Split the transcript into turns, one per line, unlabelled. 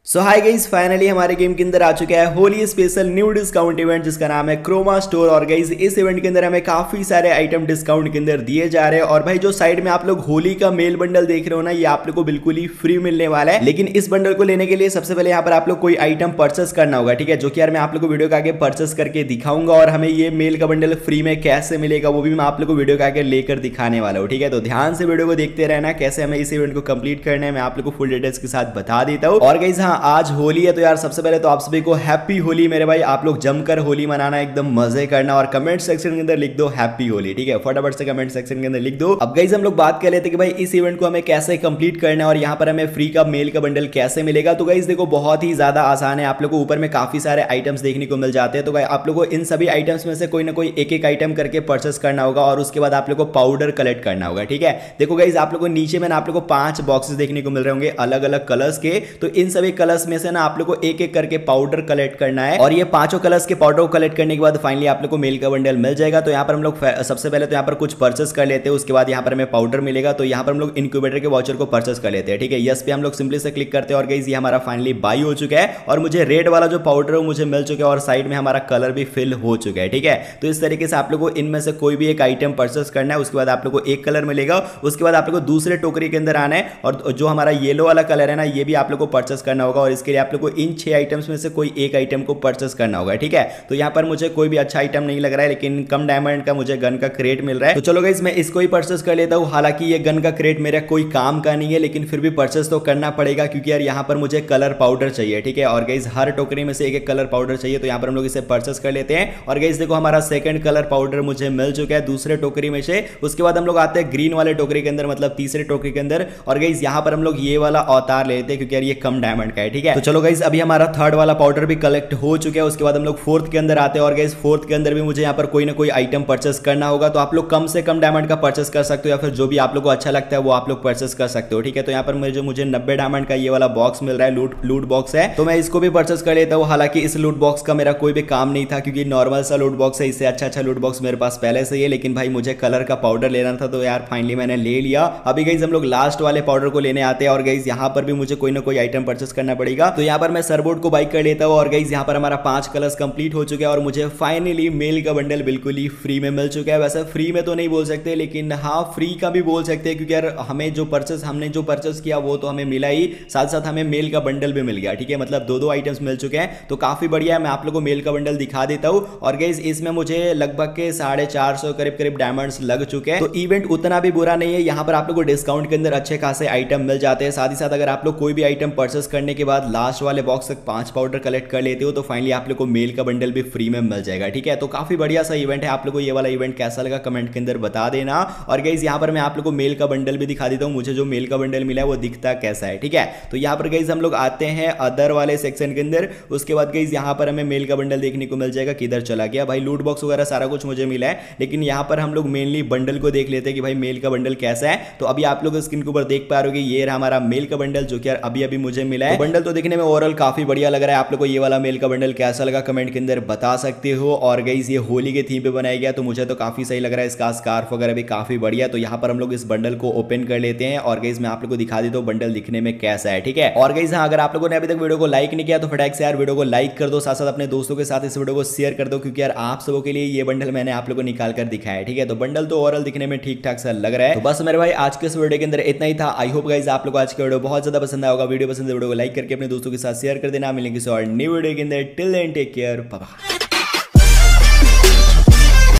सो hi guys, finally हमारे game के अंदर आ चुका है Holi special new discount event जिसका नाम है क्रोमा स्टोर। और गाइस इस इवेंट के अंदर हमें काफी सारे आइटम डिस्काउंट के अंदर दिए जा रहे हैं। और भाई जो साइड में आप लोग होली का मेल बंडल देख रहे हो ना, ये आप लोग को बिल्कुल ही फ्री मिलने वाला है। लेकिन इस बंडल को लेने के लिए सबसे पहले यहाँ पर आप लोग कोई आइटम परचेस करना होगा, ठीक है, जो कि यार मैं आप लोग को वीडियो के आगे परचेस करके दिखाऊंगा। और हमें ये मेल का बंडल फ्री में कैसे मिलेगा वो भी मैं आप लोग को वीडियो के आगे लेकर दिखाने वाला हूँ, ठीक है। तो ध्यान से वीडियो को देखते रहना, कैसे हमें इस इवेंट को कंप्लीट करना है मैं आप लोग को फुल डिटेल्स के साथ बता देता हूँ। और गाइस हाँ, आज होली है तो यार सबसे पहले तो आप सभी को हैप्पी होली मेरे भाई। आप लोग जमकर होली मनाना, एकदम मजे करना और कमेंट सेक्शन के अंदर लिख दो हैप्पी होली, ठीक है, फटाफट से कमेंट सेक्शन के अंदर लिख दो। अब गाइस हम लोग बात कर लेते हैं कि भाई इस इवेंट को हमें कैसे कंप्लीट करना है और यहाँ पर हमें फ्री का मेल का बंडल कैसे मिलेगा। तो गाइस देखो बहुत ही ज्यादा आसान है। आप लोग को ऊपर में काफी सारे आइटम्स देखने को मिल जाते हैं। तो गाइस आप लोग को इन सभी आइटम्स में से कोई ना कोई एक एक आइटम करके परचेस करना होगा और उसके बाद आप लोग को पाउडर कलेक्ट करना होगा, ठीक है। देखो गाइस आप लोग को नीचे में ना आप लोग को 5 बॉक्सेस देखने को मिल रहे होंगे अलग अलग कलर्स के। तो इन सभी कलर्स में से ना आप लोग को एक एक करके पाउडर कलेक्ट करना है और ये पांचों कलर्स के पाउडर को कलेक्ट करने के बाद फाइनली आप लोग को मेल का बंडल मिल जाएगा। तो यहाँ पर हम लोग सबसे पहले तो यहाँ पर कुछ परचेस कर लेते हैं, उसके बाद यहाँ पर हमें पाउडर मिलेगा। तो यहाँ पर हम लोग इनक्यूबेटर के वाउचर को परचेस कर लेते हैं, ठीक है। यस पे हम लोग सिंपली से क्लिक करते हैं और गाइस ये हमारा फाइनली बाई हो चुका है और मुझे रेड वाला जो पाउडर है वो मुझे मिल चुका है और साइड में हमारा कलर भी फिल हो चुका है, ठीक है। तो इस तरीके से आप लोग को इनमें से कोई भी एक आइटम परचेस करना है, उसके बाद आप लोग को एक कलर मिलेगा। उसके बाद आप लोग को दूसरे टोकरी के अंदर आना है और जो हमारा येलो वाला कलर है ना, ये भी आप लोग को परचेस करना होगा। और इसके लिए आप लोग को इन 6 आइटम्स में से कोई एक आइटम को परचेस करना होगा, ठीक है। तो यहाँ पर मुझे कोई भी अच्छा आइटम नहीं लग रहा है, लेकिन कम डायमंड का मुझे गन का क्रेट मिल रहा है। तो चलो गाइस मैं इसको ही परचेस कर लेता हूँ। हालांकि ये गन का क्रेट मेरा कोई काम का नहीं है, लेकिन फिर भी परचेस तो करना पड़ेगा क्योंकि यार यहाँ पर मुझे कलर पाउडर चाहिए, ठीक है। और गाइस हर टोकरी में से एक एक कलर पाउडर चाहिए, तो यहाँ पर हम लोग इसे परचेस कर लेते हैं। और गाइस देखो हमारा सेकंड कलर पाउडर मुझे मिल चुका है दूसरे टोकरी में से। उसके बाद हम लोग आते हैं ग्रीन वाले टोकरी के अंदर, मतलब तीसरे टोकरी के अंदर। और गाइस यहाँ पर हम लोग ये वाला अवतार लेते हैं क्योंकि यार ये कम डायमंड का है, ठीक है। तो चलो गाइस अभी हमारा थर्ड वाला पाउडर भी कलेक्ट हो चुका है। उसके बाद हम लोग फोर्थ के अंदर आते हैं और गाइस फोर्थ के अंदर भी मुझे यहाँ पर कोई ना कोई आइटम परचेस करना होगा। तो आप लोग कम से कम डायमंड का परचेस कर सकते हो या फिर जो भी आप लोग को अच्छा लगता है वो आप लोग परचेस कर सकते हो, ठीक है। तो यहाँ पर मुझे 90 डायमंड का ये वाला बॉक्स मिल रहा है, लूट बॉक्स है, तो मैं इसको भी परचेस कर लेता हूँ। हालांकि इस लूट बॉक्स का मेरा कोई भी काम नहीं था क्योंकि नॉर्मल सा लूट बॉक्स है, इससे अच्छा लूट बॉक्स मेरे पास पहले से ही है। लेकिन भाई मुझे कलर का पाउडर लेना था तो यार फाइनली मैंने ले लिया। अभी गाइस हम लोग लास्ट वाले पाउडर को लेने आते हैं और गाइस यहाँ पर भी मुझे कोई ना कोई आइटम परचेस करना पड़ेगा। तो यहाँ पर मैं सरबोर्ड को बाई कर लेता हूँ और गाइस यहाँ पर हमारा 5 कलर्स कंप्लीट हो चुके हैं और मुझे फाइनली मेल का बंडल बिल्कुल ही फ्री में मिल चुका है। वैसे फ्री में तो नहीं बोल सकते, लेकिन हाँ फ्री का भी बोल सकते हैं क्योंकि यार हमने जो परचेस किया वो तो हमें मिला ही, साथ साथ हमें मेल का बंडल भी मिल गया, ठीक है। मतलब दो आइटम्स मिल चुके हैं तो काफी बढ़िया है। मैं आप लोगों को मेल का बंडल दिखा देता हूँ और गाइस इसमें मुझे लगभग के 450 करीब डायमंड्स लग चुके हैं। तो इवेंट उतना भी बुरा नहीं है, यहाँ पर आप लोग को डिस्काउंट के अंदर अच्छे खासे आइटम मिल जाते हैं। साथ ही साथ अगर आप लोग कोई भी आइटम परचेस करने के बाद लास्ट वाले बॉक्स तक 5 पाउडर कलेक्ट कर लेते हो तो फाइनली आप लोग को मेल का बंडल भी फ्री में मिल जाएगा, ठीक है। तो काफी बढ़िया सा इवेंट है। आप लोग को ये वाला इवेंट कैसा लगा कमेंट के अंदर बता देना। और गाइस यहाँ पर मैं आप लोग को मेल का बंडल भी दिखा देता हूँ, मुझे जो मेल का बंडल मिला है वो दिखता कैसा है, ठीक है। तो यहाँ पर गाइस हम लोग आते हैं अदर वाले सेक्शन के अंदर। उसके बाद गाइस यहाँ पर हमें मेल का बंडल देखने को मिल जाएगा। किधर चला गया भाई, लूट बॉक्स वगैरह सारा कुछ मुझे मिला है, लेकिन यहाँ पर हम लोग मेनली बंडल को देख लेते हैं कि भाई मेल का बंडल कैसा है। तो अभी आप लोग स्क्रीन के ऊपर देख पा रहे हो ये रहा हमारा मेल का बंडल जो कि यार अभी मुझे मिला है। तो बंडल तो देखने में ओवरऑल काफी बढ़िया लग रहा है। आप लोग को ये वाला मेल का बंडल कैसा लगा कमेंट के अंदर बता सकते हो। और गाइस ये होली के थीम पे बनाया गया तो मुझे तो काफी सही लग रहा है, इसका स्कार्फ वगैरह भी काफी बढ़िया। तो यहाँ पर हम लोग इस बंडल को ओपन कर लेते हैं और गाइस मैं आप लोग को दिखा देता हूँ बंडल दिखने में कैसा है, ठीक है। और गाइस हाँ, अगर आप लोगों ने अभी तक वीडियो को लाइक नहीं किया तो फटाक से यार वीडियो को लाइक कर दो, साथ साथ अपने दोस्तों के साथ इस वीडियो को शेयर कर दो क्योंकि यार आप सबों के लिए ये बंडल मैंने आप लोगों को निकाल कर दिखाया है, ठीक है। तो बंडल तो ओवरऑल दिखने में ठीक ठाक सा लग रहा है। तो बस मेरे भाई आज के इस वीडियो के अंदर इतना ही था। आई होप गाइस आप लोग को आज का वीडियो बहुत ज्यादा पसंद आया होगा। वीडियो पसंद है वीडियो को लाइक करके अपने दोस्तों के साथ शेयर कर देना। मिलेंगे किसी और न्यू वीडियो के अंदर। Till then take care, bye bye.